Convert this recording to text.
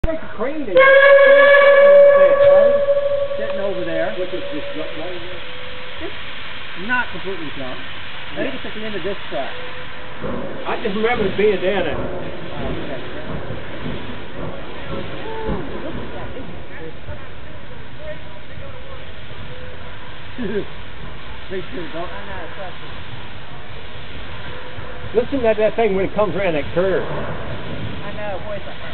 Like a crane is sitting over there. What is this, right here? It's not completely junk. I think it's at the end of this track. I just remember it being down there. Make sure you don't. I'm not a question. Listen to that thing when it comes around that curve. I know, boy, it's a